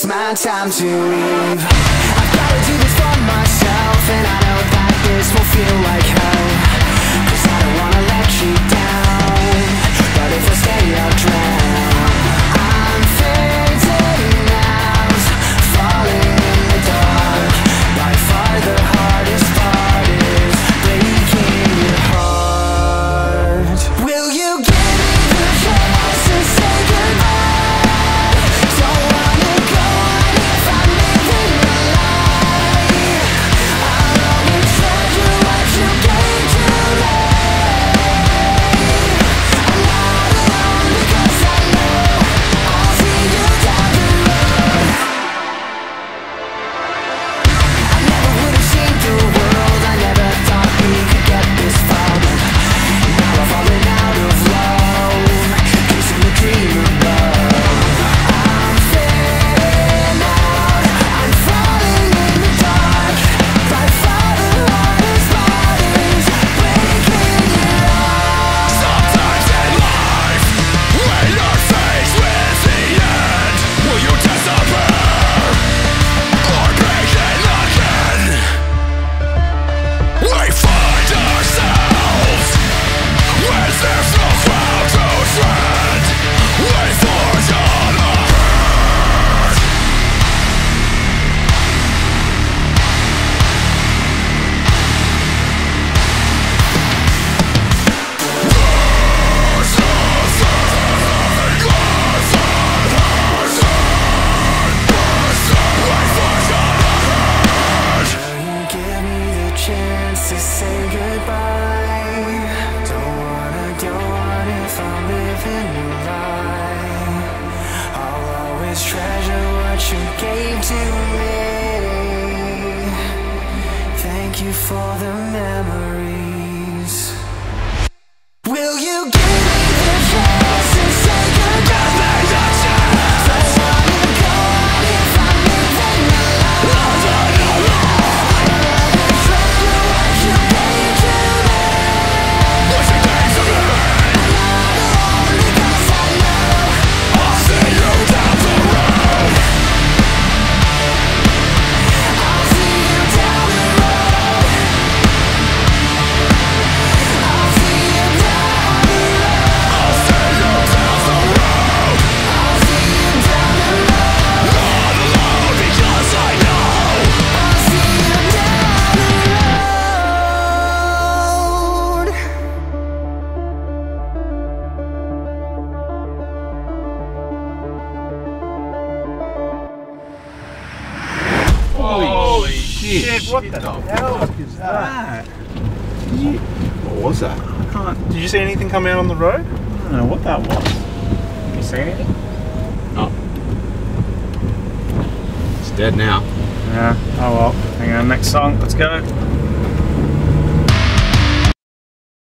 it's my time to leave. I've gotta do this for myself, and I know that this will feel like hell, 'cause I don't wanna let you down, but if I stay I'll drown. I'm fading out, falling in the dark. By far the hardest part is breaking your heart. Will you give me the chance to say goodbye? Don't wanna go on if I'm living a lie. I'll always treasure what you gave to me. I'm not alone because I know I'll see you down the road. I never would have seen the world, I never thought we could get this far, but now I've fallen out of love, chasing the dream above. I'm fading out, I'm falling in the dark. By far the hardest part is breaking your heart. Sometimes in life, when you're faced with the end, will you disappear or begin again? We find ourselves when there's no ground to tread. We forge on ahead. Will you give me the chance to say goodbye? Don't wanna if I'm living a lie. I'll always treasure what you gave to me. Thank you for the memories. Will you give me the chance to say goodbye? Don't wanna go on if I'm living a lie. Treasure what you gave to me. Because I know I'll see you down the road. I'll see you down the road. I'll see you down the road. I'll see you down the road. I'll see you down the road. Not alone because I know I'll see you down the road. Holy shit, what the hell is that? What was that? Did you see anything come out on the road? I don't know what that was. You see anything? Oh. It's dead now. Yeah, oh well. Hang on, next song, let's go.